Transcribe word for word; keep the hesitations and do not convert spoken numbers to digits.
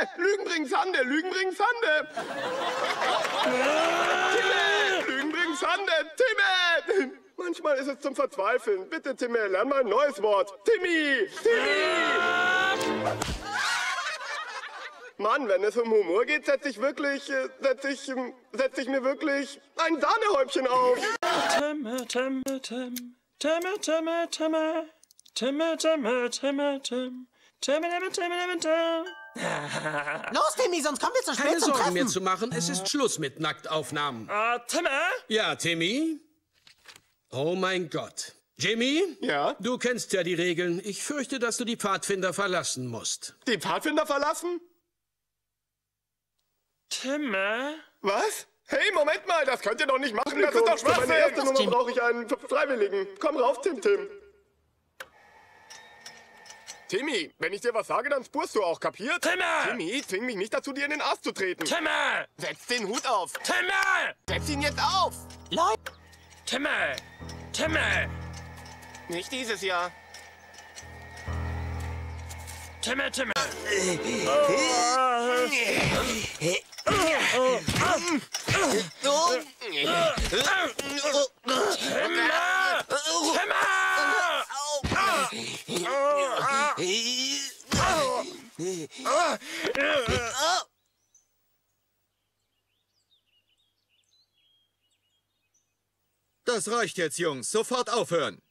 Lügen bringen Sande, Lügen bringen Sande. Timme, Lügen bringen Sande, Timme. Manchmal ist es zum Verzweifeln. Bitte, Timme, lern mal ein neues Wort. Timmy, Timmy. Mann, wenn es um Humor geht, setze ich wirklich, äh, setze ich, ähm, setze ich mir wirklich ein Sahnehäubchen auf. Timme, Timme, Timme, Timme, Timme, Timme, Timme, Timme, Timme, Timme. Timme, Timme, Timme, Timme. Los, Timmy, sonst kommen wir zu spät Keine zum Sorgen Treffen. mehr zu machen, es ist Schluss mit Nacktaufnahmen. Äh, Timme? Ja, Timmy? Oh mein Gott. Jimmy? Ja? Du kennst ja die Regeln. Ich fürchte, dass du die Pfadfinder verlassen musst. Die Pfadfinder verlassen? Timme? Was? Hey, Moment mal, das könnt ihr doch nicht machen, das ist doch Schwachsinn. Für meine erste Nummer brauche ich einen Freiwilligen. Komm rauf, Tim, Tim. Timmy, wenn ich dir was sage, dann spurst du auch, kapiert? Timme! Timmy, zwing mich nicht dazu, dir in den Arsch zu treten. Timme! Setz den Hut auf. Timme! Setz ihn jetzt auf. Leute, Timme! Timme! Nicht dieses Jahr. Timme, Timme! Das reicht jetzt, Jungs. Sofort aufhören.